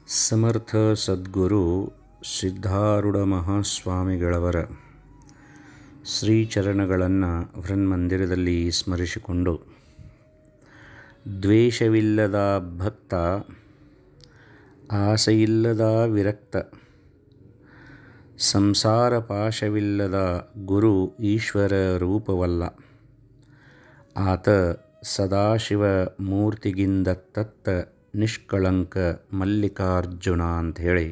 ಸಮರ್ಥ ಸದ್ಗುರು ಸಿದ್ಧಾರೂಢ ಮಹಾಸ್ವಾಮಿಗಳವರ ಶ್ರೀಚರಣಗಳನ್ನು ಬೃಹನ್ಮಂದಿರದಲ್ಲಿ ಸ್ಮರಿಸಿಕೊಂಡು, ದ್ವೇಷವಿಲ್ಲದ ಭಕ್ತ, ಆಸೆಯಿಲ್ಲದ ವಿರಕ್ತ, ಸಂಸಾರ ಪಾಶವಿಲ್ಲದ ಗುರು ಈಶ್ವರ ರೂಪವಲ್ಲ. ಆತ ಸದಾಶಿವ ಮೂರ್ತಿಗಿಂದತ್ತ ನಿಷ್ಕಳಂಕ ಮಲ್ಲಿಕಾರ್ಜುನ ಅಂಥೇಳಿ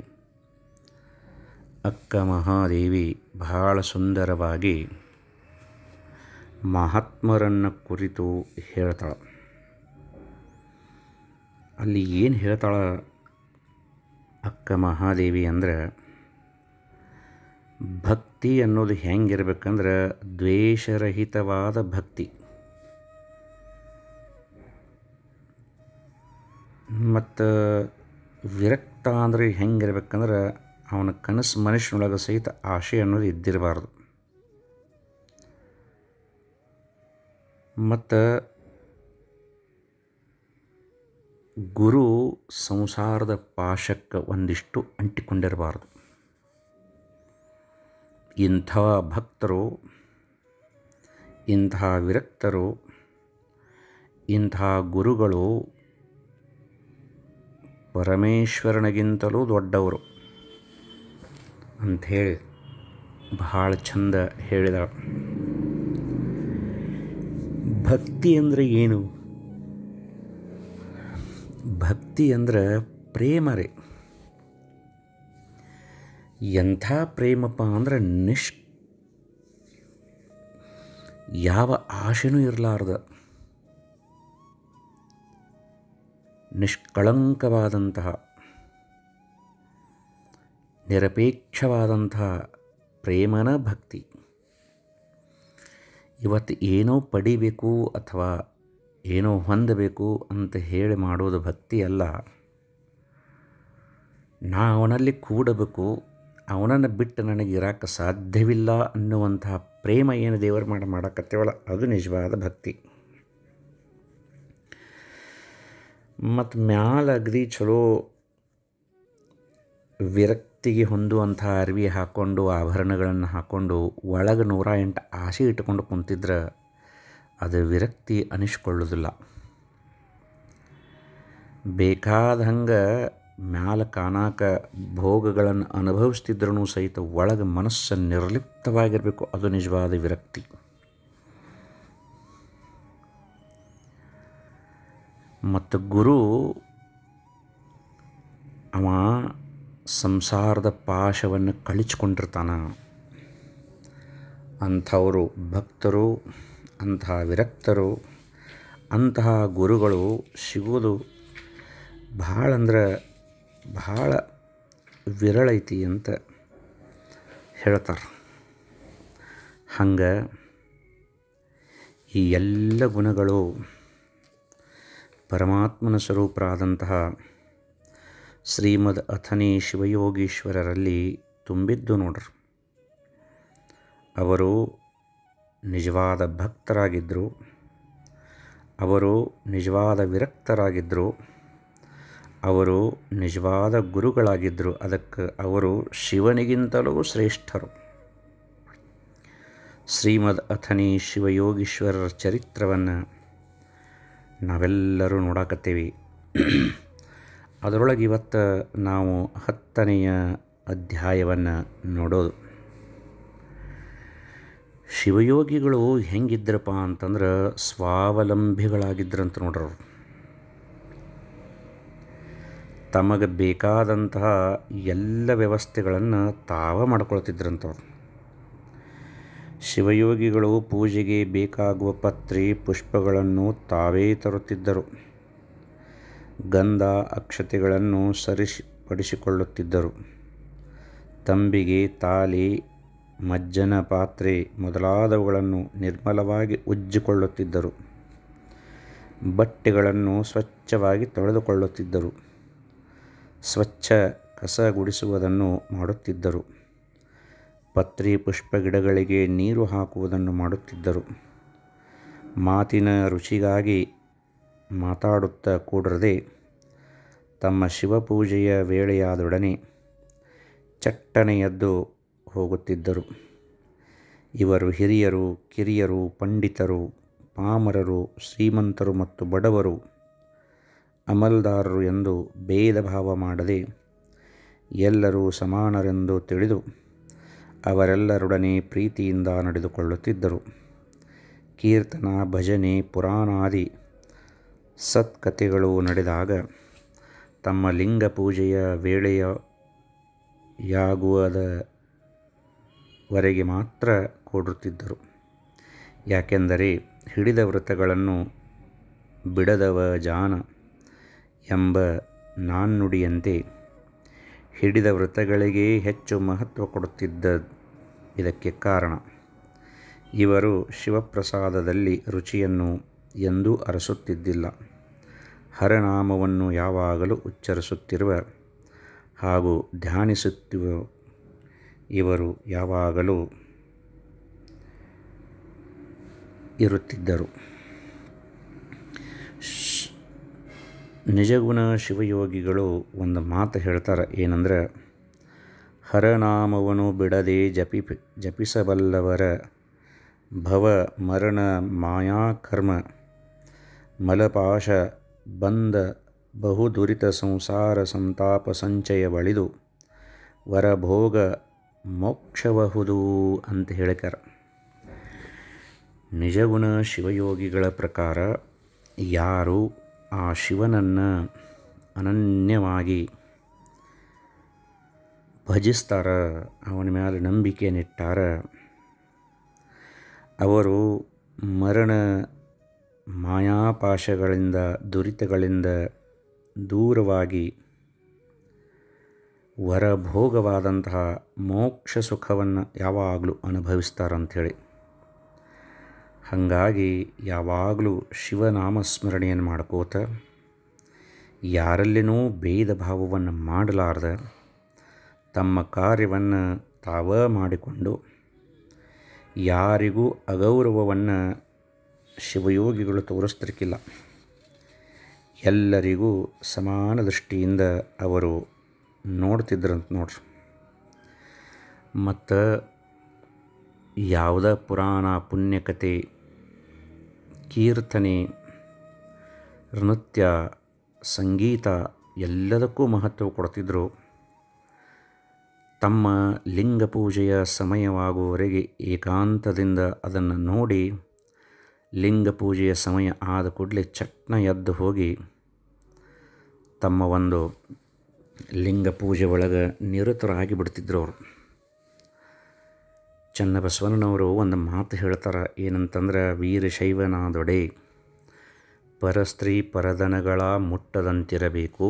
ಅಕ್ಕ ಮಹಾದೇವಿ ಬಹಳ ಸುಂದರವಾಗಿ ಮಹಾತ್ಮರನ್ನು ಕುರಿತು ಹೇಳ್ತಾಳೆ. ಅಲ್ಲಿ ಏನು ಹೇಳ್ತಾಳೆ ಅಕ್ಕ ಮಹಾದೇವಿ ಅಂದರೆ, ಭಕ್ತಿ ಅನ್ನೋದು ಹೆಂಗಿರ್ಬೇಕಂದ್ರೆ ದ್ವೇಷರಹಿತವಾದ ಭಕ್ತಿ. ಮತ್ತು ವಿರಕ್ತ ಅಂದರೆ ಹೆಂಗಿರ್ಬೇಕಂದ್ರೆ ಅವನ ಕನಸು ಮನುಷ್ಯನೊಳಗೆ ಸಹಿತ ಆಶೆ ಅನ್ನೋದು ಇದ್ದಿರಬಾರ್ದು. ಮತ್ತು ಗುರು ಸಂಸಾರದ ಪಾಶಕ್ಕೆ ಒಂದಿಷ್ಟು ಅಂಟಿಕೊಂಡಿರಬಾರ್ದು. ಇಂಥ ಭಕ್ತರು, ಇಂಥ ವಿರಕ್ತರು, ಇಂಥ ಗುರುಗಳು ಪರಮೇಶ್ವರನಿಗಿಂತಲೂ ದೊಡ್ಡವರು ಅಂಥೇಳಿ ಬಹಳ ಚಂದ ಹೇಳಿದ. ಭಕ್ತಿ ಅಂದರೆ ಏನು? ಭಕ್ತಿ ಅಂದರೆ ಪ್ರೇಮ ರೀ. ಎಂಥ ಪ್ರೇಮಪ್ಪ ಅಂದ್ರೆ ಯಾವ ಆಶೆನೂ ಇರಲಾರ್ದ ನಿಷ್ಕಳಂಕವಾದಂತಹ ನಿರಪೇಕ್ಷವಾದಂತಹ ಪ್ರೇಮನ ಭಕ್ತಿ. ಇವತ್ತು ಏನೋ ಪಡಿಬೇಕು ಅಥವಾ ಏನೋ ಹೊಂದಬೇಕು ಅಂತ ಹೇಳಿ ಮಾಡೋದು ಭಕ್ತಿ ಅಲ್ಲ. ನಾ ಅವನಲ್ಲಿ ಕೂಡಬೇಕು, ಅವನನ್ನು ಬಿಟ್ಟು ನನಗೆ ಇರೋಕ್ಕೆ ಸಾಧ್ಯವಿಲ್ಲ ಅನ್ನುವಂತಹ ಪ್ರೇಮ ಏನು ದೇವರ ಮಾಡಕತ್ತೇವಲ್ಲ, ಅದು ನಿಜವಾದ ಭಕ್ತಿ. ಮತ್ತು ಮ್ಯಾಲ ಅಗದಿ ಚಲೋ ವಿರಕ್ತಿಗೆ ಹೊಂದುವಂಥ ಅರಿವಿ ಹಾಕ್ಕೊಂಡು, ಆಭರಣಗಳನ್ನು ಹಾಕ್ಕೊಂಡು, ಒಳಗೆ 108 ಆಸೆ ಇಟ್ಕೊಂಡು ಕುಂತಿದ್ರೆ ಅದು ವಿರಕ್ತಿ ಅನಿಸ್ಕೊಳ್ಳೋದಿಲ್ಲ. ಬೇಕಾದ ಹಂಗೆ ಮ್ಯಾಲ ಕಾಣಾಕ ಭೋಗಗಳನ್ನು ಅನುಭವಿಸ್ತಿದ್ರೂ ಸಹಿತ ಒಳಗೆ ಮನಸ್ಸು ನಿರ್ಲಿಪ್ತವಾಗಿರಬೇಕು, ಅದು ನಿಜವಾದ ವಿರಕ್ತಿ. ಮತ್ತು ಗುರು ಅವ ಸಂಸಾರದ ಪಾಶವನ್ನು ಕಳಿಸ್ಕೊಂಡಿರ್ತಾನೆ. ಅಂಥವರು ಭಕ್ತರು, ಅಂತಹ ವಿರಕ್ತರು, ಅಂತಹ ಗುರುಗಳು ಸಿಗೋದು ಭಾಳ ಅಂದ್ರೆ ಭಾಳ ವಿರಳೈತಿ ಅಂತ ಹೇಳ್ತಾರೆ. ಹಂಗೆ ಈ ಎಲ್ಲ ಗುಣಗಳು ಪರಮಾತ್ಮನ ಸ್ವರೂಪರಾದಂತಹ ಶ್ರೀಮದ್ ಅಥಣಿ ಶಿವಯೋಗೀಶ್ವರರಲ್ಲಿ ತುಂಬಿದ್ದು ನೋಡ್ರಿ. ಅವರು ನಿಜವಾದ ಭಕ್ತರಾಗಿದ್ದರು, ಅವರು ನಿಜವಾದ ವಿರಕ್ತರಾಗಿದ್ದರು, ಅವರು ನಿಜವಾದ ಗುರುಗಳಾಗಿದ್ದರು. ಅದಕ್ಕೆ ಅವರು ಶಿವನಿಗಿಂತಲೂ ಶ್ರೇಷ್ಠರು. ಶ್ರೀಮದ್ ಅಥಣಿ ಶಿವಯೋಗೀಶ್ವರರ ಚರಿತ್ರವನ್ನು ನಾವೆಲ್ಲರೂ ನೋಡಕತ್ತೀವಿ. ಅದರೊಳಗೆ ಇವತ್ತು ನಾವು 10ನೆಯ ಅಧ್ಯಾಯವನ್ನು ನೋಡೋದು. ಶಿವಯೋಗಿಗಳು ಹೆಂಗಿದ್ರಪ್ಪ ಅಂತಂದ್ರೆ ಸ್ವಾವಲಂಬಿಗಳಾಗಿದ್ರಂತ ನೋಡ್ರವ್ರು. ತಮಗೆ ಬೇಕಾದಂತಹ ಎಲ್ಲ ವ್ಯವಸ್ಥೆಗಳನ್ನು ತಾವೇ ಮಾಡ್ಕೊಳ್ತಿದ್ರಂಥವ್ರು. ಶಿವಯೋಗಿಗಳು ಪೂಜೆಗೆ ಬೇಕಾಗುವ ಪತ್ರೆ ಪುಷ್ಪಗಳನ್ನು ತಾವೇ ತರುತ್ತಿದ್ದರು. ಗಂಧ ಅಕ್ಷತೆಗಳನ್ನು ಸರಿಪಡಿಸಿಕೊಳ್ಳುತ್ತಿದ್ದರು. ತಂಬಿಗೆ, ತಾಲಿ, ಮಜ್ಜನ ಪಾತ್ರೆ ಮೊದಲಾದವುಗಳನ್ನು ನಿರ್ಮಲವಾಗಿ ಉಜ್ಜಿಕೊಳ್ಳುತ್ತಿದ್ದರು. ಬಟ್ಟೆಗಳನ್ನು ಸ್ವಚ್ಛವಾಗಿ ತೊಳೆದುಕೊಳ್ಳುತ್ತಿದ್ದರು. ಸ್ವಚ್ಛ ಕಸ ಗುಡಿಸುವುದನ್ನು ಮಾಡುತ್ತಿದ್ದರು. ಪತ್ರೆ ಪುಷ್ಪ ಗಿಡಗಳಿಗೆ ನೀರು ಹಾಕುವುದನ್ನು ಮಾಡುತ್ತಿದ್ದರು. ಮಾತಿನ ರುಚಿಗಾಗಿ ಮಾತಾಡುತ್ತಾ ಕೂಡದೆ ತಮ್ಮ ಶಿವಪೂಜೆಯ ವೇಳೆಯಾದೊಡನೆ ಚಟ್ಟನೆ ಎದ್ದು ಹೋಗುತ್ತಿದ್ದರು. ಇವರು ಹಿರಿಯರು, ಕಿರಿಯರು, ಪಂಡಿತರು, ಪಾಮರರು, ಶ್ರೀಮಂತರು ಮತ್ತು ಬಡವರು, ಅಮಲ್ದಾರರು ಎಂದು ಭೇದ ಭಾವ ಮಾಡದೆ ಎಲ್ಲರೂ ಸಮಾನರೆಂದು ತಿಳಿದು ಅವರೆಲ್ಲರೊಡನೆ ಪ್ರೀತಿಯಿಂದ ನಡೆದುಕೊಳ್ಳುತ್ತಿದ್ದರು. ಕೀರ್ತನ, ಭಜನೆ, ಪುರಾಣಾದಿ ಸತ್ಕಥೆಗಳು ನಡೆದಾಗ ತಮ್ಮ ಲಿಂಗ ಪೂಜೆಯ ವೇಳೆಯಾಗುವುದವರೆಗೆ ಮಾತ್ರ ಕೊಡುತ್ತಿದ್ದರು. ಯಾಕೆಂದರೆ ಹಿಡಿದ ವ್ರತಗಳನ್ನು ಬಿಡದವ ಜಾನ ಎಂಬ ನಾಣ್ಣುಡಿಯಂತೆ ಹಿಡಿದ ವ್ರತಗಳಿಗೆ ಹೆಚ್ಚು ಮಹತ್ವ ಕೊಡುತ್ತಿದ್ದ ಇದಕ್ಕೆ ಕಾರಣ. ಇವರು ಶಿವಪ್ರಸಾದದಲ್ಲಿ ರುಚಿಯನ್ನು ಎಂದೂ ಅರಸುತ್ತಿದ್ದಿಲ್ಲ. ಹರನಾಮವನ್ನು ಯಾವಾಗಲೂ ಉಚ್ಚರಿಸುತ್ತಿರುವ ಹಾಗೂ ಧ್ಯಾನಿಸುತ್ತಿರುವ ಇವರು ಯಾವಾಗಲೂ ಇರುತ್ತಿದ್ದರು. ನಿಜಗುಣ ಶಿವಯೋಗಿಗಳು ಒಂದು ಮಾತು ಹೇಳ್ತಾರೆ. ಏನಂದ್ರೆ, ಹರನಾಮವನ್ನು ಬಿಡದೆ ಜಪಿಸಬಲ್ಲವರ ಭವ ಮರಣ ಮಾಯಾಕರ್ಮ ಮಲಪಾಶ ಬಂದ ಬಹುದುರಿತ ಸಂಸಾರ ಸಂತಾಪ ಸಂಚಯ ಬಳಿದು ವರಭೋಗ ಮೋಕ್ಷಬಹುದು ಅಂತ ಹೇಳಿಕಾರ. ನಿಜಗುಣ ಶಿವಯೋಗಿಗಳ ಪ್ರಕಾರ ಯಾರು ಆ ಶಿವನನ್ನು ಅನನ್ಯವಾಗಿ ಭಜಿಸ್ತಾರ, ಅವನ ಮೇಲೆ ನಂಬಿಕೆಯನ್ನಿಟ್ಟಾರ, ಅವರು ಮರಣ ಮಾಯಾಪಾಶಗಳಿಂದ ದುರಿತಗಳಿಂದ ದೂರವಾಗಿ ವರಭೋಗವಾದಂತಹ ಮೋಕ್ಷ ಸುಖವನ್ನು ಯಾವಾಗಲೂ ಅನುಭವಿಸ್ತಾರಂಥೇಳಿ. ಹಾಗಾಗಿ ಯಾವಾಗಲೂ ಶಿವನಾಮಸ್ಮರಣೆಯನ್ನು ಮಾಡ್ಕೋತ ಯಾರಲ್ಲಿನೂ ಭೇದ ಭಾವವನ್ನು ಮಾಡಲಾರ್ದ ತಮ್ಮ ಕಾರ್ಯವನ್ನು ತಾವೇ ಮಾಡಿಕೊಂಡು ಯಾರಿಗೂ ಅಗೌರವವನ್ನು ಶಿವಯೋಗಿಗಳು ತೋರಿಸ್ತಿರ್ಕಿಲ್ಲ. ಎಲ್ಲರಿಗೂ ಸಮಾನ ದೃಷ್ಟಿಯಿಂದ ಅವರು ನೋಡ್ತಿದ್ರಂತ ನೋಡ್ರಿ. ಮತ್ತು ಯಾವುದೇ ಪುರಾಣ, ಪುಣ್ಯಕಥೆ, ಕೀರ್ತನೆ, ನೃತ್ಯ, ಸಂಗೀತ ಎಲ್ಲದಕ್ಕೂ ಮಹತ್ವ ಕೊಡ್ತಿದ್ದರು. ತಮ್ಮ ಲಿಂಗ ಪೂಜೆಯ ಸಮಯವಾಗುವವರೆಗೆ ಏಕಾಂತದಿಂದ ಅದನ್ನು ನೋಡಿ ಲಿಂಗ ಪೂಜೆಯ ಸಮಯ ಆದ ಕೂಡಲೇ ಚಟ್ನ ಎದ್ದು ಹೋಗಿ ತಮ್ಮ ಒಂದು ಲಿಂಗ ಪೂಜೆ ಒಳಗೆ ನಿರತರಾಗಿ ಬಿಡ್ತಿದ್ರು ಅವರು. ಚನ್ನಬಸವಣ್ಣನವರು ಒಂದು ಮಾತು ಹೇಳ್ತಾರೆ. ಏನಂತಂದ್ರೆ, ವೀರಶೈವನಾದೊಡೆ ಪರಸ್ತ್ರೀ ಪರದನಗಳ ಮುಟ್ಟದಂತಿರಬೇಕು,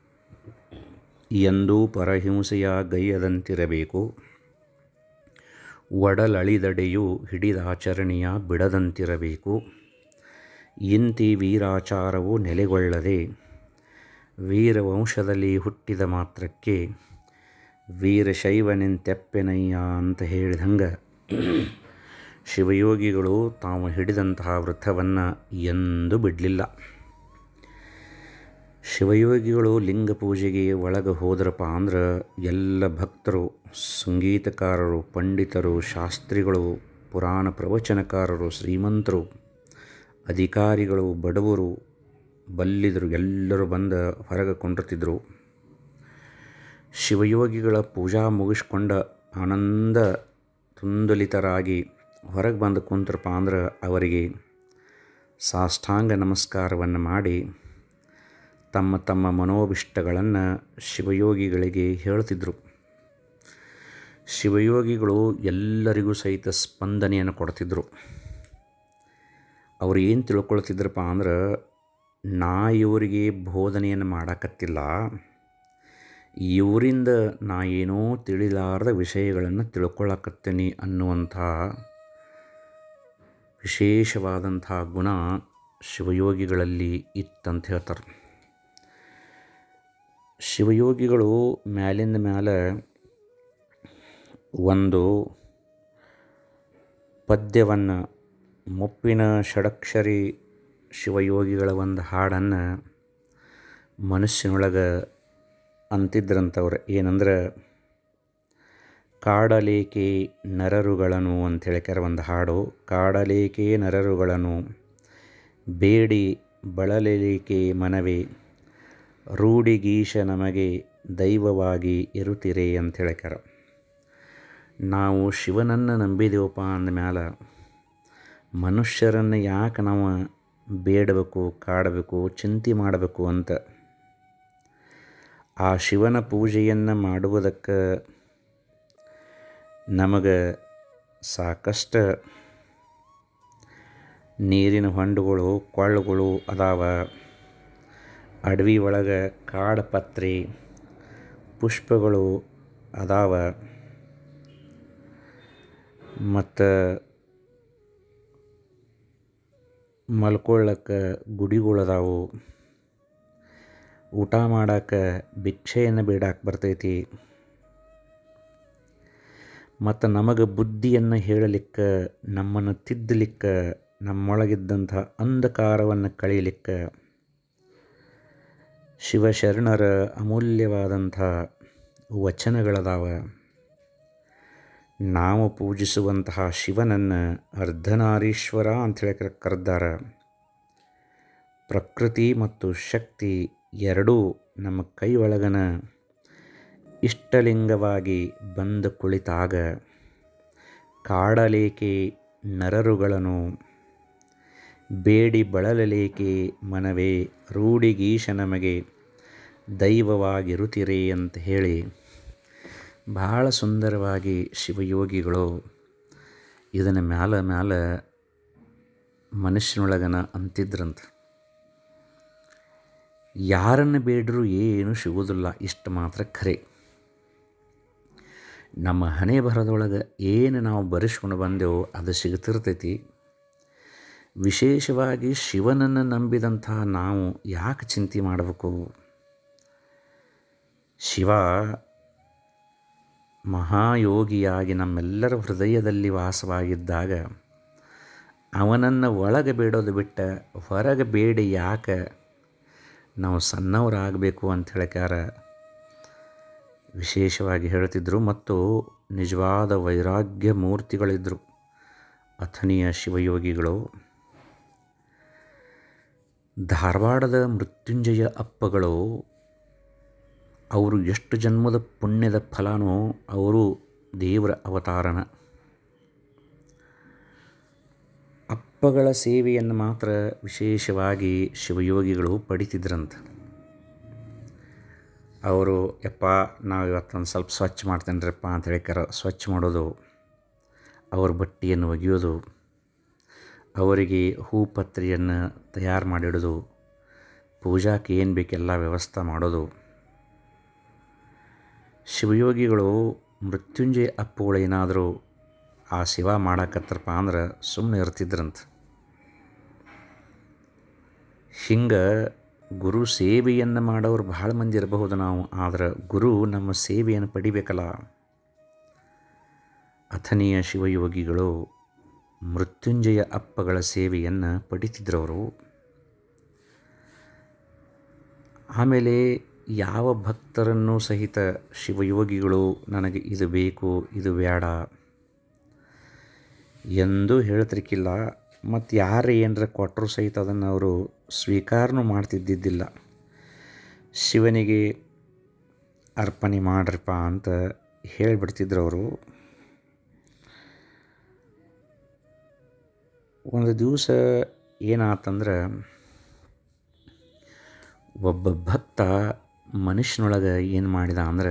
ಎಂದೂ ಪರಹಿಂಸೆಯ ಗೈಯದಂತಿರಬೇಕು, ಒಡಲಳಿದಡೆಯು ಹಿಡಿದಾಚರಣೆಯ ಬಿಡದಂತಿರಬೇಕು, ಇಂತಿ ವೀರಾಚಾರವು ನೆಲೆಗೊಳ್ಳದೆ ವೀರವಂಶದಲ್ಲಿ ಹುಟ್ಟಿದ ಮಾತ್ರಕ್ಕೆ ವೀರಶೈವನೆಂತೆಪ್ಪೆನಯ್ಯ ಅಂತ ಹೇಳಿದಂಗೆ ಶಿವಯೋಗಿಗಳು ತಾವು ಹಿಡಿದಂತಹ ವೃತ್ತವನ್ನು ಎಂದೂ ಬಿಡಲಿಲ್ಲ. ಶಿವಯೋಗಿಗಳು ಲಿಂಗ ಪೂಜೆಗೆ ಒಳಗೆ ಹೋದ್ರಪ್ಪ ಅಂದ್ರೆ ಎಲ್ಲ ಭಕ್ತರು, ಸಂಗೀತಕಾರರು, ಪಂಡಿತರು, ಶಾಸ್ತ್ರಿಗಳು, ಪುರಾಣ ಪ್ರವಚನಕಾರರು, ಶ್ರೀಮಂತರು, ಅಧಿಕಾರಿಗಳು, ಬಡವರು, ಬಲ್ಲಿದರು ಎಲ್ಲರೂ ಬಂದು ಹೊರಗೆ ಕೊಂಡಿರ್ತಿದ್ರು. ಶಿವಯೋಗಿಗಳ ಪೂಜಾ ಮುಗಿಸ್ಕೊಂಡ ಆನಂದ ತುಂದಲಿತರಾಗಿ ಹೊರಗೆ ಬಂದು ಕುಂತ್ರಪ್ಪ ಅಂದ್ರೆ ಅವರಿಗೆ ಸಾಷ್ಟಾಂಗ ನಮಸ್ಕಾರವನ್ನು ಮಾಡಿ ತಮ್ಮ ತಮ್ಮ ಮನೋಭಿಷ್ಟಗಳನ್ನು ಶಿವಯೋಗಿಗಳಿಗೆ ಹೇಳ್ತಿದ್ರು. ಶಿವಯೋಗಿಗಳು ಎಲ್ಲರಿಗೂ ಸಹಿತ ಸ್ಪಂದನೆಯನ್ನು ಕೊಡ್ತಿದ್ರು. ಅವ್ರು ಏನು ತಿಳ್ಕೊಳ್ತಿದ್ರಪ್ಪ ಅಂದ್ರೆ, ನಾ ಇವರಿಗೆ ಬೋಧನೆಯನ್ನು ಮಾಡಕತ್ತಿಲ್ಲ, ಇವರಿಂದ ನಾ ಏನೋ ತಿಳಿಲಾರದ ವಿಷಯಗಳನ್ನು ತಿಳ್ಕೊಳ್ಳಕತ್ತೀನಿ ಅನ್ನುವಂಥ ವಿಶೇಷವಾದಂಥ ಗುಣ ಶಿವಯೋಗಿಗಳಲ್ಲಿ ಇತ್ತಂತ ಹೇಳ್ತಾರೆ. ಶಿವಯೋಗಿಗಳು ಮ್ಯಾಲಿಂದ ಮ್ಯಾಲೆ ಒಂದು ಪದ್ಯವನ್ನು, ಮುಪ್ಪಿನ ಷಡಕ್ಷರಿ ಶಿವಯೋಗಿಗಳ ಒಂದು ಹಾಡನ್ನು ಮನುಷ್ಯನೊಳಗೆ ಅಂತಿದ್ರಂಥವ್ರು ಏನಂದ್ರೆ, ಕಾಡಲೇಕೆ ನರರುಗಳನ್ನು ಅಂಥೇಳಿ ಒಂದು ಹಾಡು. ಕಾಡಲೇಕೆ ನರರುಗಳನ್ನು ಬೇಡಿ ಬಳಲಲೇಕೆ ಮನವೇ, ರೂಢಿಗೀಶ ನಮಗೆ ದೈವವಾಗಿ ಇರುತ್ತಿರೆ ಅಂತ ಹೇಳ್ಯಾರ. ನಾವು ಶಿವನನ್ನು ನಂಬಿದೇವಪ್ಪ ಅಂದಮ್ಯಾಲ ಮನುಷ್ಯರನ್ನು ಯಾಕೆ ನಾವು ಬೇಡಬೇಕು, ಕಾಡಬೇಕು, ಚಿಂತೆ ಮಾಡಬೇಕು ಅಂತ. ಆ ಶಿವನ ಪೂಜೆಯನ್ನು ಮಾಡುವುದಕ್ಕೆ ನಮಗೆ ಸಾಕಷ್ಟು ನೀರಿನ ಹೊಂಡಗಳು, ಕೊಳ್ಳಗಳು ಅದಾವ. ಅಡವಿ ಒಳಗೆ ಕಾಡುಪತ್ರೆ ಪುಷ್ಪಗಳು ಅದಾವ. ಮತ್ತು ಮಲ್ಕೊಳ್ಳಕ್ಕೆ ಗುಡಿಗಳದಾವು. ಊಟ ಮಾಡೋಕ್ಕೆ ಭಿಕ್ಷೆಯನ್ನು ಬೇಡಕ್ಕೆ ಬರ್ತೈತಿ. ಮತ್ತು ನಮಗೆ ಬುದ್ಧಿಯನ್ನು ಹೇಳಲಿಕ್ಕೆ, ನಮ್ಮನ್ನು ತಿದ್ದಲಿಕ್ಕೆ, ನಮ್ಮೊಳಗಿದ್ದಂಥ ಅಂಧಕಾರವನ್ನು ಕಳೀಲಿಕ್ಕೆ ಶಿವಶರಣರ ಅಮೂಲ್ಯವಾದಂಥ ವಚನಗಳದಾವ. ನಾವು ಪೂಜಿಸುವಂತಹ ಶಿವನನ್ನು ಅರ್ಧನಾರೀಶ್ವರ ಅಂಥೇಳಿ ಕರೆದಾರ. ಪ್ರಕೃತಿ ಮತ್ತು ಶಕ್ತಿ ಎರಡೂ ನಮ್ಮ ಕೈ ಒಳಗನ ಇಷ್ಟಲಿಂಗವಾಗಿ ಬಂದು ಕುಳಿತಾಗ ಕಾಡಲೇಕೆ ನರರುಗಳನ್ನು ಬೇಡಿ ಬಳಲಲೇಕೆ ಮನವೇ, ರೂಢಿಗೀಶ ನಮಗೆ ದೈವವಾಗಿರುತ್ತಿರೆ ಅಂತ ಹೇಳಿ ಬಹಳ ಸುಂದರವಾಗಿ ಶಿವಯೋಗಿಗಳು ಇದನ್ನು ಮ್ಯಾಲ ಮನುಷ್ಯನೊಳಗನ ಅಂತಿದ್ರಂತ. ಯಾರನ್ನು ಬೇಡರೂ ಏನು ಸಿಗುವುದಿಲ್ಲ, ಇಷ್ಟು ಮಾತ್ರ ಖರೆ. ನಮ್ಮ ಹಣೆ ಬರದೊಳಗೆ ಏನು ನಾವು ಬರೆಸ್ಕೊಂಡು ಬಂದೆವೋ ಅದು ಸಿಗ್ತಿರ್ತೈತಿ. ವಿಶೇಷವಾಗಿ ಶಿವನನ್ನು ನಂಬಿದಂಥ ನಾವು ಯಾಕೆ ಚಿಂತೆ ಮಾಡಬೇಕು? ಶಿವ ಮಹಾಯೋಗಿಯಾಗಿ ನಮ್ಮೆಲ್ಲರ ಹೃದಯದಲ್ಲಿ ವಾಸವಾಗಿದ್ದಾಗ ಅವನನ್ನು ಒಳಗೆ ಬೇಡೋದು ಬಿಟ್ಟ ಹೊರಗೆ ಬೇಡಿ ಯಾಕೆ ನಾವು ಸಣ್ಣವರಾಗಬೇಕು ಅಂತ ಹೇಳ್ಯಾರ ವಿಶೇಷವಾಗಿ ಹೇಳ್ತಿದ್ರು. ಮತ್ತು ನಿಜವಾದ ವೈರಾಗ್ಯ ಮೂರ್ತಿಗಳಿದ್ದರು ಅಥಣಿಯ ಶಿವಯೋಗಿಗಳು. ಧಾರವಾಡದ ಮೃತ್ಯುಂಜಯ ಅಪ್ಪಗಳು ಅವರು ಎಷ್ಟು ಜನ್ಮದ ಪುಣ್ಯದ ಫಲನೋ, ಅವರು ದೇವರ ಅವತಾರನ. ಅಪ್ಪಗಳ ಸೇವೆಯನ್ನು ಮಾತ್ರ ವಿಶೇಷವಾಗಿ ಶಿವಯೋಗಿಗಳು ಪಡಿತಿದ್ರಂತ. ಅವರು ಯಪ್ಪ ನಾವು ಇವತ್ತೊಂದು ಸ್ವಲ್ಪ ಸ್ವಚ್ಛ ಮಾಡ್ತೇನೆ ಅಂತ ಹೇಳಿಕಾರ ಸ್ವಚ್ಛ ಮಾಡೋದು, ಅವ್ರ ಬಟ್ಟೆಯನ್ನು ಒಗೆಯೋದು, ಅವರಿಗೆ ಹೂಪತ್ರೆಯನ್ನು ತಯಾರು ಮಾಡಿಡೋದು, ಪೂಜಾಕ್ಕೆ ಏನು ಬೇಕೆಲ್ಲ ವ್ಯವಸ್ಥೆ ಮಾಡೋದು. ಶಿವಯೋಗಿಗಳು ಮೃತ್ಯುಂಜಯ ಅಪ್ಪುಗಳು ಏನಾದರೂ ಆ ಶಿವ ಮಾಡಕತ್ತರಪ್ಪ ಅಂದ್ರೆ ಸುಮ್ಮನೆ ಇರ್ತಿದ್ರಂತ. ಹಿಂಗೆ ಗುರು ಸೇವೆಯನ್ನು ಮಾಡೋರು ಭಾಳ ಮಂದಿ ಇರಬಹುದು ನಾವು, ಆದರೆ ಗುರು ನಮ್ಮ ಸೇವೆಯನ್ನು ಪಡಿಬೇಕಲ್ಲ. ಅಥಣಿಯ ಶಿವಯೋಗಿಗಳು ಮೃತ್ಯುಂಜಯ ಅಪ್ಪಗಳ ಸೇವೆಯನ್ನು ಪಡಿತಿದ್ರವರು. ಆಮೇಲೆ ಯಾವ ಭಕ್ತರನ್ನು ಸಹಿತ ಶಿವಯೋಗಿಗಳು ನನಗೆ ಇದು ಬೇಕು, ಇದು ಬೇಡ ಎಂದೂ ಹೇಳ್ತಿರ್ಕಿಲ್ಲ. ಮತ್ತು ಯಾರು ಏನರ ಕೊಟ್ಟರು ಸಹಿತ ಅದನ್ನು ಅವರು ಸ್ವೀಕಾರನೂ ಮಾಡ್ತಿದ್ದಿದ್ದಿಲ್ಲ. ಶಿವನಿಗೆ ಅರ್ಪಣೆ ಮಾಡ್ರಪ್ಪ ಅಂತ ಹೇಳಿಬಿಡ್ತಿದ್ರು ಅವರು. ಒಂದು ದಿವಸ ಏನಾತಂದ್ರೆ, ಒಬ್ಬ ಭಕ್ತ ಮನುಷ್ಯನೊಳಗೆ ಏನು ಮಾಡಿದ ಅಂದ್ರೆ,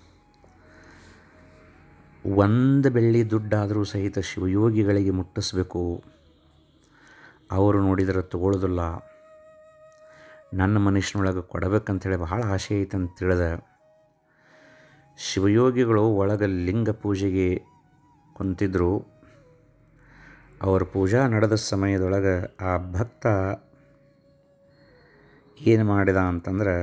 ಒಂದು ಬೆಳ್ಳಿ ದುಡ್ಡಾದರೂ ಸಹಿತ ಶಿವಯೋಗಿಗಳಿಗೆ ಮುಟ್ಟಿಸ್ಬೇಕು, ಅವರು ನೋಡಿದರೆ ತಗೊಳ್ಳೋದಿಲ್ಲ, ನನ್ನ ಮನುಷ್ಯನೊಳಗೆ ಕೊಡಬೇಕಂತೇಳಿ ಬಹಳ ಆಸೆ ಐತೆ ಅಂತ ತಿಳಿದ ಶಿವಯೋಗಿಗಳು ಒಳಗೆ ಲಿಂಗ ಪೂಜೆಗೆ ಕುಂತಿದ್ರು. ಅವರ ಪೂಜಾ ನಡೆದ ಸಮಯದೊಳಗೆ ಆ ಭಕ್ತ ಏನು ಮಾಡಿದ ಅಂತಂದ್ರೆ,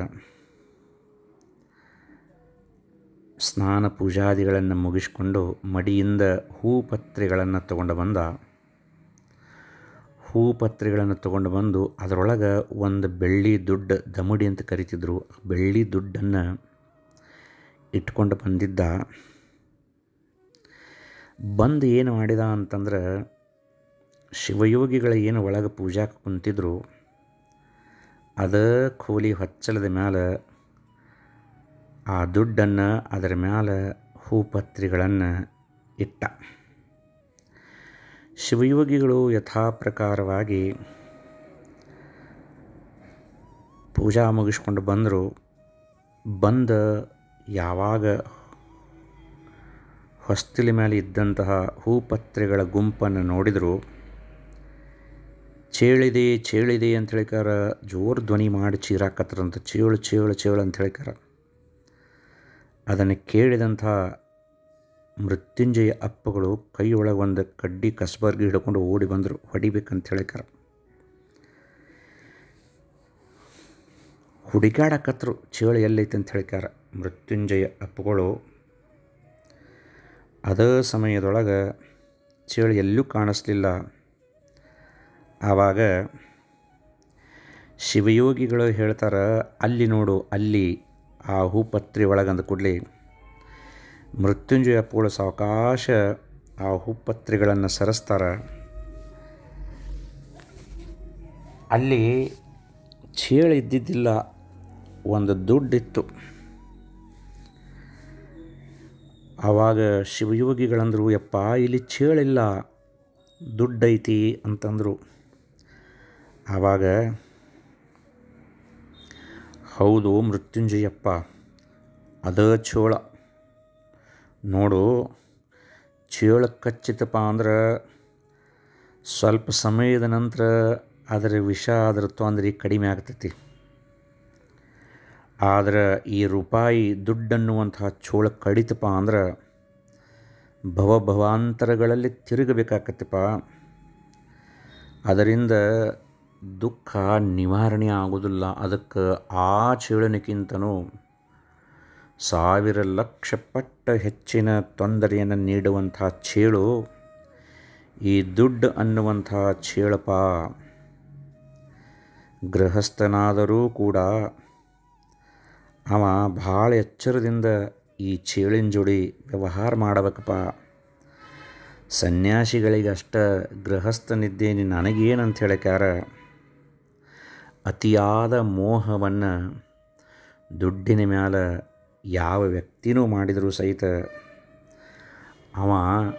ಸ್ನಾನ ಪೂಜಾದಿಗಳನ್ನು ಮುಗಿಸ್ಕೊಂಡು ಮಡಿಯಿಂದ ಹೂಪತ್ರೆಗಳನ್ನು ತಗೊಂಡು ಬಂದ. ಹೂಪತ್ರೆಗಳನ್ನು ತೊಗೊಂಡು ಬಂದು ಅದರೊಳಗೆ ಒಂದು ಬೆಳ್ಳಿ ದುಡ್ಡು ದಮಡಿ ಅಂತ ಕರಿತಿದ್ರು. ಬೆಳ್ಳಿ ದುಡ್ಡನ್ನು ಇಟ್ಕೊಂಡು ಬಂದಿದ್ದ. ಬಂದು ಏನು ಮಾಡಿದ ಅಂತಂದ್ರೆ, ಶಿವಯೋಗಿಗಳ ಏನು ಒಳಗೆ ಪೂಜಾಕ್ಕೆ ಕುಂತಿದ್ರು ಅದ ಖೋಲಿ ಹೊಚ್ಚಲದ ಮ್ಯಾಲೆ ಆ ದುಡ್ಡನ್ನು ಅದರ ಮ್ಯಾಲೆ ಹೂಪತ್ರೆಗಳನ್ನು ಇಟ್ಟ. ಶಿವಯೋಗಿಗಳು ಯಥಾಪ್ರಕಾರವಾಗಿ ಪೂಜಾ ಮುಗಿಸ್ಕೊಂಡು ಬಂದರು. ಬಂದ ಯಾವಾಗ ಹೊಸ್ತಿಲ ಮೇಲೆ ಇದ್ದಂತಹ ಹೂಪತ್ರೆಗಳ ಗುಂಪನ್ನು ನೋಡಿದರು, ಚೇಳಿದೆ ಚೇಳಿದೆ ಅಂತ ಹೇಳಿಕಾರ ಜೋರು ಧ್ವನಿ ಮಾಡಿ ಚೀರಾಕತ್ರಂತ. ಚೇಳು ಚೇಳು ಚೇಳು ಅಂತ ಹೇಳಿಕಾರ. ಅದನ್ನು ಕೇಳಿದಂಥ ಮೃತ್ಯುಂಜಯ ಅಪ್ಪಗಳು ಕೈಯೊಳಗೆ ಒಂದು ಕಡ್ಡಿ ಕಸ್ಬರ್ಗಿ ಹಿಡ್ಕೊಂಡು ಓಡಿ ಬಂದರು, ಹೊಡಿಬೇಕಂತ ಹೇಳಿಕಾರ. ಹುಡುಕಾಡಕತ್ರು ಚೇಳು ಎಲ್ಲೈತೆ ಅಂತ ಹೇಳಿಕಾರ. ಮೃತ್ಯುಂಜಯ ಅಪ್ಪಗಳು ಅದೇ ಸಮಯದೊಳಗೆ ಚೇಳು ಎಲ್ಲೂ ಕಾಣಿಸ್ಲಿಲ್ಲ. ಆವಾಗ ಶಿವಯೋಗಿಗಳು ಹೇಳ್ತಾರೆ, ಅಲ್ಲಿ ನೋಡು ಅಲ್ಲಿ ಆ ಹೂಪತ್ರೆ ಒಳಗೆ ಅಂದ ಕೂಡಲೇ ಮೃತ್ಯುಂಜಯ ಅಪ್ಪಗಳು ಸಾವಕಾಶ ಆ ಹೂಪತ್ರೆಗಳನ್ನು ಸರಿಸ್ತಾರೆ. ಅಲ್ಲಿ ಚೇಳು ಇದ್ದಿದ್ದಿಲ್ಲ, ಒಂದು ದುಡ್ಡಿತ್ತು. ಆವಾಗ ಶಿವಯೋಗಿಗಳಂದರು, ಯಪ್ಪ ಇಲ್ಲಿ ಚೇಳಿಲ್ಲ, ದುಡ್ಡೈತಿ ಅಂತಂದರು. ಆವಾಗ ಹೌದು ಮೃತ್ಯುಂಜಯಪ್ಪ, ಅದ ಚೋಳ ನೋಡು, ಚೇಳು ಕಚ್ಚಿತಪ್ಪ ಅಂದ್ರೆ ಸ್ವಲ್ಪ ಸಮಯದ ನಂತರ ಅದರ ವಿಷ ಅದರ ತೊಂದರೆ ಕಡಿಮೆ ಆಗ್ತೈತಿ. ಆದರೆ ಈ ರೂಪಾಯಿ ದುಡ್ಡನ್ನುವಂತಹ ಚೋಳ ಕಡಿತಪ್ಪ ಅಂದ್ರೆ ಭವಾಂತರಗಳಲ್ಲಿ ತಿರುಗಬೇಕಾಕತ್ತಪ್ಪ. ಅದರಿಂದ ದುಃಖ ನಿವಾರಣೆ ಆಗೋದಿಲ್ಲ. ಅದಕ್ಕೆ ಆ ಚೇಳನಿಗಿಂತನೂ 1000 ಲಕ್ಷ ಪಟ್ಟು ಹೆಚ್ಚಿನ ತೊಂದರೆಯನ್ನು ನೀಡುವಂಥ ಚೇಳು ಈ ದುಡ್ಡು ಅನ್ನುವಂಥ ಚೇಳಪ್ಪ. ಗೃಹಸ್ಥನಾದರೂ ಕೂಡ ಅವ ಭಾಳ ಎಚ್ಚರದಿಂದ ಈ ಚೇಳಿನ ಜೋಡಿ ವ್ಯವಹಾರ ಮಾಡಬೇಕಪ್ಪ. ಸನ್ಯಾಸಿಗಳಿಗಷ್ಟ ಗೃಹಸ್ಥನಿದ್ದೇನೆ ನನಗೇನಂತ ಹೇಳಿಕ್ಯಾರ. ಅತಿಯಾದ ಮೋಹವನ್ನು ದುಡ್ಡಿನ ಮ್ಯಾಲೆ ಯಾವ ವ್ಯಕ್ತಿನೂ ಮಾಡಿದರೂ ಸಹಿತ ಅವ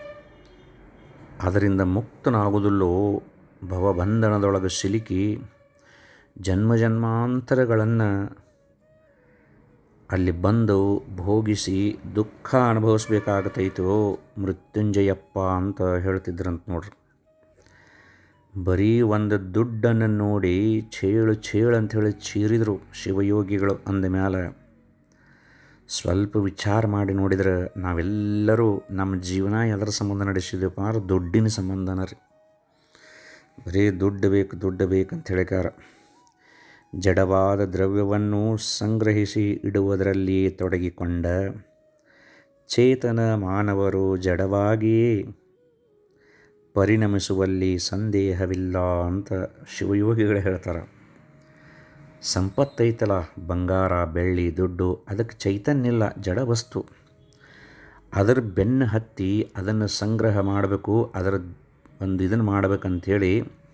ಅದರಿಂದ ಮುಕ್ತನಾಗುವುದಿಲ್ಲೋ. ಭವಬಂಧನದೊಳಗೆ ಸಿಲುಕಿ ಜನ್ಮಾಂತರಗಳನ್ನು ಅಲ್ಲಿ ಬಂದು ಭೋಗಿಸಿ ದುಃಖ ಅನುಭವಿಸ್ಬೇಕಾಗತೈತೋ ಮೃತ್ಯುಂಜಯಪ್ಪ ಅಂತ ಹೇಳ್ತಿದ್ರಂತ ನೋಡ್ರಿ. ಬರೀ ಒಂದು ದುಡ್ಡನ್ನು ನೋಡಿ ಚೇಳು ಚೇಳು ಅಂಥೇಳಿ ಚೀರಿದರು ಶಿವಯೋಗಿಗಳು. ಅಂದ ಮೇಲೆ ಸ್ವಲ್ಪ ವಿಚಾರ ಮಾಡಿ ನೋಡಿದ್ರೆ ನಾವೆಲ್ಲರೂ ನಮ್ಮ ಜೀವನ ಎದರ ಸಂಬಂಧ ನಡೆಸಿದೆಪ್ಪ ಅಂದ್ರೆ ದುಡ್ಡಿನ ಸಂಬಂಧನ ರೀ. ಬರೀ ದುಡ್ಡು ಬೇಕಂತ ಹೇಳಿಕಾರ. ಜಡವಾದ ದ್ರವ್ಯವನ್ನು ಸಂಗ್ರಹಿಸಿ ಇಡುವುದರಲ್ಲಿ ತೊಡಗಿಕೊಂಡ ಚೇತನ ಮಾನವರು ಜಡವಾಗಿಯೇ ಪರಿಣಮಿಸುವಲ್ಲಿ ಸಂದೇಹವಿಲ್ಲ ಅಂತ ಶಿವಯೋಗಿಗಳು ಹೇಳ್ತಾರೆ. ಸಂಪತ್ತೈತಲ್ಲ, ಬಂಗಾರ ಬೆಳ್ಳಿ ದುಡ್ಡು, ಅದಕ್ಕೆ ಚೈತನ್ಯ ಇಲ್ಲ, ಜಡ ವಸ್ತು. ಅದರ ಬೆನ್ನು ಹತ್ತಿ ಅದನ್ನು ಸಂಗ್ರಹ ಮಾಡಬೇಕು, ಅದರ ಒಂದು ಇದನ್ನು ಮಾಡಬೇಕಂಥೇಳಿ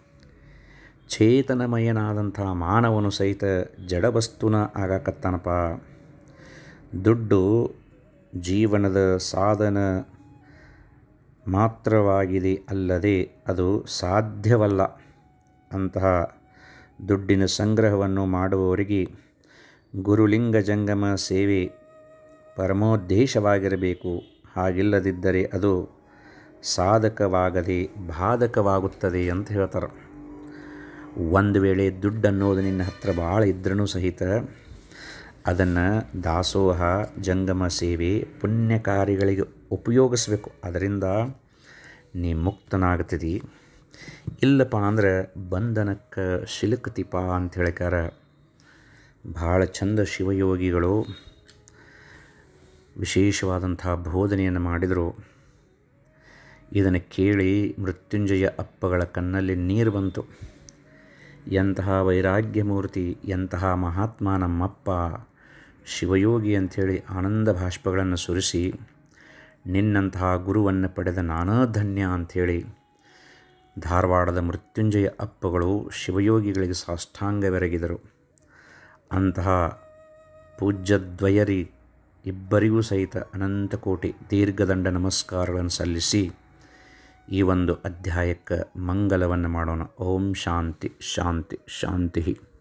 ಚೇತನಮಯನಾದಂಥ ಮಾನವನು ಸಹಿತ ಜಡವಸ್ತುನ ಆಗಾಕತ್ತಾನಪ್ಪ. ದುಡ್ಡು ಜೀವನದ ಸಾಧನ ಮಾತ್ರವಾಗಿದೆ, ಅಲ್ಲದೆ ಅದು ಸಾಧ್ಯವಲ್ಲ. ಅಂತಹ ದುಡ್ಡಿನ ಸಂಗ್ರಹವನ್ನು ಮಾಡುವವರಿಗೆ ಗುರುಲಿಂಗ ಜಂಗಮ ಸೇವೆ ಪರಮೋದ್ದೇಶವಾಗಿರಬೇಕು. ಹಾಗಿಲ್ಲದಿದ್ದರೆ ಅದು ಸಾಧಕವಾಗದೆ ಬಾಧಕವಾಗುತ್ತದೆ ಅಂತ ಹೇಳ್ತಾರೆ. ಒಂದು ವೇಳೆ ದುಡ್ಡು ಅನ್ನೋದು ನಿನ್ನ ಹತ್ರ ಭಾಳ ಇದ್ರೂ ಸಹಿತ ಅದನ್ನು ದಾಸೋಹ, ಜಂಗಮ ಸೇವೆ, ಪುಣ್ಯ ಕಾರ್ಯಗಳಿಗೆ ಉಪಯೋಗಿಸ್ಬೇಕು. ಅದರಿಂದ ನೀ ಮುಕ್ತನಾಗ್ತದಿ. ಇಲ್ಲಪ್ಪ ಅಂದ್ರೆ ಬಂಧನಕ್ಕೆ ಸಿಲುಕ್ತಿಪ ಅಂತ ಹೇಳಿಕಾರ. ಭಾಳ ಚಂದ ಶಿವಯೋಗಿಗಳು ವಿಶೇಷವಾದಂಥ ಬೋಧನೆಯನ್ನು ಮಾಡಿದರು. ಇದನ್ನು ಕೇಳಿ ಮೃತ್ಯುಂಜಯ ಅಪ್ಪಗಳ ಕಣ್ಣಲ್ಲಿ ನೀರು ಬಂತು. ಎಂತಹ ವೈರಾಗ್ಯ ಮೂರ್ತಿ, ಎಂತಹ ಮಹಾತ್ಮ ನಮ್ಮಪ್ಪ ಶಿವಯೋಗಿ ಅಂಥೇಳಿ ಆನಂದ ಭಾಷ್ಪಗಳನ್ನು ಸುರಿಸಿ, ನಿನ್ನಂತಹ ಗುರುವನ್ನು ಪಡೆದ ನಾನಾ ಧನ್ಯ ಅಂಥೇಳಿ ಧಾರವಾಡದ ಮೃತ್ಯುಂಜಯ ಅಪ್ಪಗಳು ಶಿವಯೋಗಿಗಳಿಗೆ ಸಾಷ್ಟಾಂಗವೆರಗಿದರು. ಅಂತಹ ಪೂಜ್ಯದ್ವಯರಿ ಇಬ್ಬರಿಗೂ ಸಹಿತ ಅನಂತಕೋಟಿ ದೀರ್ಘದಂಡ ನಮಸ್ಕಾರಗಳನ್ನು ಸಲ್ಲಿಸಿ ಈ ಒಂದು ಅಧ್ಯಾಯಕ್ಕೆ ಮಂಗಲವನ್ನು ಮಾಡೋಣ. ಓಂ ಶಾಂತಿ ಶಾಂತಿ ಶಾಂತಿ.